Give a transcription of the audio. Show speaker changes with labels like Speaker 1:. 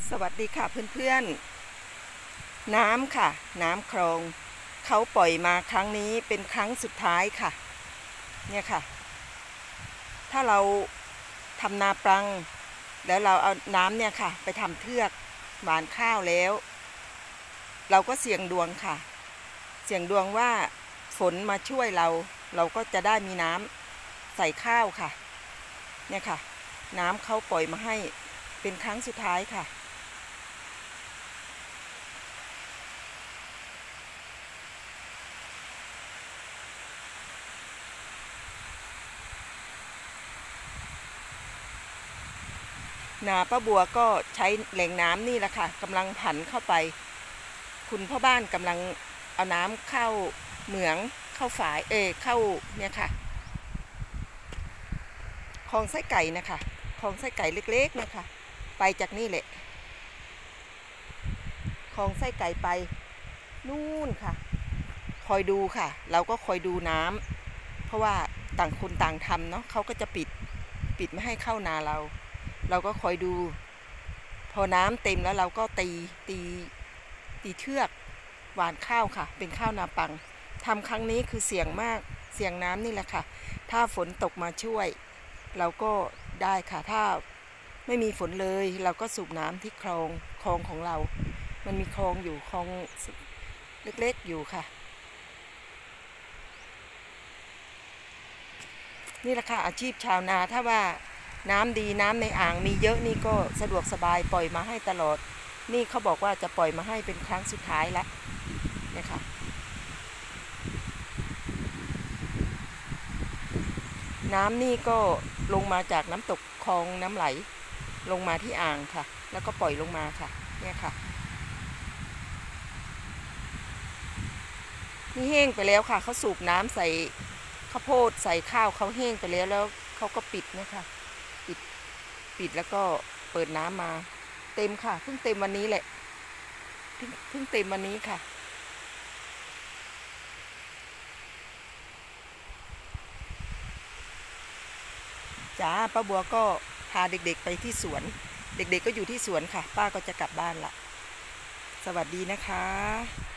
Speaker 1: สวัสดีค่ะเพื่อนๆน้ำค่ะน้ำคลองเขาปล่อยมาครั้งนี้เป็นครั้งสุดท้ายค่ะเนี่ยค่ะถ้าเราทำนาปรังแล้วเราเอาน้ำเนี่ยค่ะไปทำเทือกหวานข้าวแล้วเราก็เสี่ยงดวงค่ะเสี่ยงดวงว่าฝนมาช่วยเราก็จะได้มีน้ำใส่ข้าวค่ะเนี่ยค่ะน้ำเขาปล่อยมาให้เป็นครั้งสุดท้ายค่ะนาป้าบัวก็ใช้แหล่งน้ำนี่แหละค่ะกำลังผันเข้าไปคุณพ่อบ้านกำลังเอาน้ำเข้าเหมืองเข้าฝายเข้าเนี่ยค่ะคลองไส้ไก่นะคะคลองไส้ไก่เล็กๆนะคะไปจากนี่แหละคลองไส้ไก่ไปนู่นค่ะคอยดูค่ะเราก็คอยดูน้ำเพราะว่าต่างคนต่างทำเนาะเขาก็จะปิดไม่ให้เข้านาเราก็คอยดูพอน้ำเต็มแล้วเราก็ตีเชือกหวานข้าวค่ะเป็นข้าวนาปังทำครั้งนี้คือเสี่ยงมากเสี่ยงน้ำนี่แหละค่ะถ้าฝนตกมาช่วยเราก็ได้ค่ะถ้าไม่มีฝนเลยเราก็สูบน้ำที่คลองของเรามันมีคลองอยู่คลองเล็กๆอยู่ค่ะนี่แหละค่ะอาชีพชาวนาถ้าว่าน้ำดีน้ำในอ่างมีเยอะนี่ก็สะดวกสบายปล่อยมาให้ตลอดนี่เขาบอกว่าจะปล่อยมาให้เป็นครั้งสุดท้ายแล้วเนี่ยค่ะน้ำนี่ก็ลงมาจากน้ำตกคลองน้ำไหลลงมาที่อ่างค่ะแล้วก็ปล่อยลงมาค่ะเนี่ยค่ะนี่แห้งไปแล้วค่ะเขาสูบน้ำใส่ข้าวโพดใส่ข้าวเขาแห้งไปแล้วเขาก็ปิดนะคะปิดแล้วก็เปิดน้ำมาเต็มค่ะเพิ่งเต็มวันนี้แหละเพิ่งเต็มวันนี้ค่ะจ้าป้าบัวก็พาเด็กๆไปที่สวนเด็กๆก็อยู่ที่สวนค่ะป้าก็จะกลับบ้านละสวัสดีนะคะ